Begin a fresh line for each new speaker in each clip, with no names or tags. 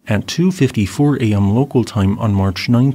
At 2:54 a.m. local time on March 9,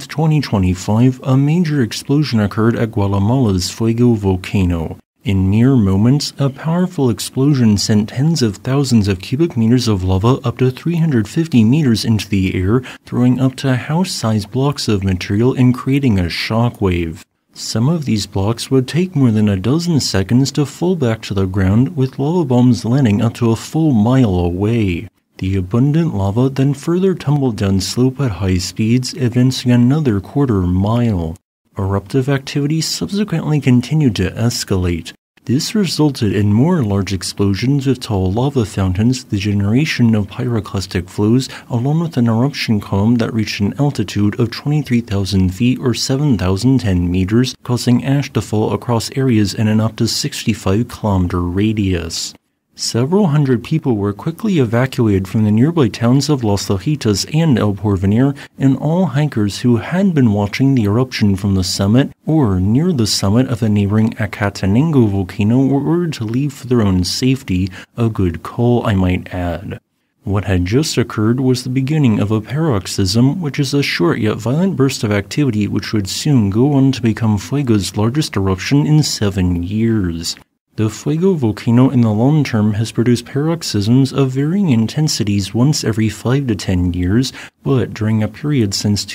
2025, a major explosion occurred at Guatemala's Fuego Volcano. In mere moments, a powerful explosion sent tens of thousands of cubic meters of lava up to 350 meters into the air, throwing up to house-sized blocks of material and creating a shockwave. Some of these blocks would take more than a dozen seconds to fall back to the ground, with lava bombs landing up to a full mile away. The abundant lava then further tumbled down slope at high speeds, advancing another quarter mile. Eruptive activity subsequently continued to escalate. This resulted in more large explosions with tall lava fountains, the generation of pyroclastic flows, along with an eruption column that reached an altitude of 23,000 feet or 7,010 meters, causing ash to fall across areas in an up to 65-kilometer radius. Several hundred people were quickly evacuated from the nearby towns of Las Lajitas and El Porvenir, and all hikers who had been watching the eruption from the summit or near the summit of the neighboring Acatenango volcano were ordered to leave for their own safety, a good call, I might add. What had just occurred was the beginning of a paroxysm, which is a short yet violent burst of activity which would soon go on to become Fuego's largest eruption in 7 years. The Fuego volcano in the long term has produced paroxysms of varying intensities once every 5 to 10 years, but during a period since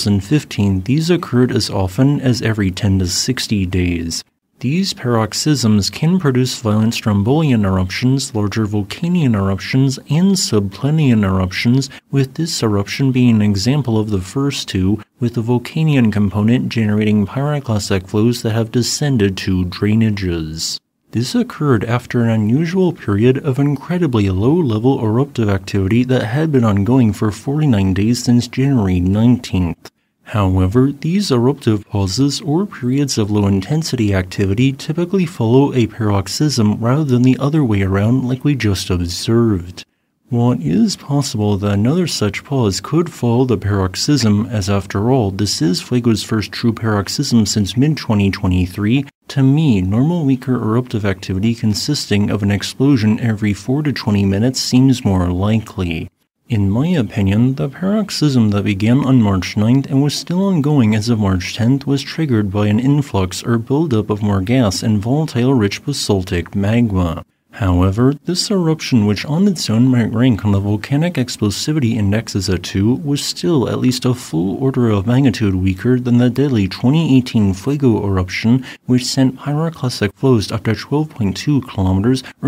2015, these occurred as often as every 10 to 60 days. These paroxysms can produce violent strombolian eruptions, larger Vulcanian eruptions, and subplinian eruptions, with this eruption being an example of the first two, with the Vulcanian component generating pyroclastic flows that have descended to drainages. This occurred after an unusual period of incredibly low-level eruptive activity that had been ongoing for 49 days since January 19th. However, these eruptive pauses or periods of low-intensity activity typically follow a paroxysm rather than the other way around like we just observed. While it is possible that another such pause could follow the paroxysm, as after all, this is Fuego's first true paroxysm since mid-2023, to me, normal weaker eruptive activity consisting of an explosion every 4 to 20 minutes seems more likely. In my opinion, the paroxysm that began on March 9th and was still ongoing as of March 10th was triggered by an influx or buildup of more gas and volatile-rich basaltic magma. However, this eruption, which on its own might rank on the Volcanic Explosivity Index as a 2, was still at least a full order of magnitude weaker than the deadly 2018 Fuego eruption, which sent pyroclastic flows up to 12.2 kilometers or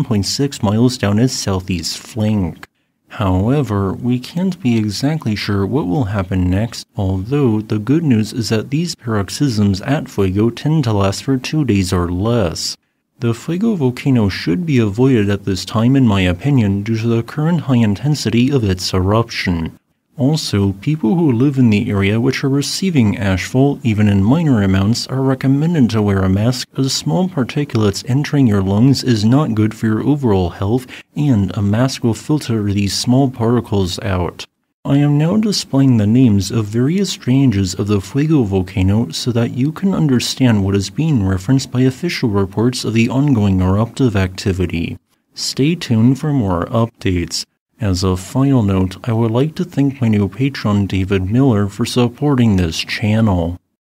7.6 miles down its southeast flank. However, we can't be exactly sure what will happen next, although the good news is that these paroxysms at Fuego tend to last for 2 days or less. The Fuego volcano should be avoided at this time in my opinion due to the current high intensity of its eruption. Also, people who live in the area which are receiving ashfall, even in minor amounts, are recommended to wear a mask as small particulates entering your lungs is not good for your overall health, and a mask will filter these small particles out. I am now displaying the names of various drainages of the Fuego volcano so that you can understand what is being referenced by official reports of the ongoing eruptive activity. Stay tuned for more updates. As a final note, I would like to thank my new patron David Miller for supporting this channel.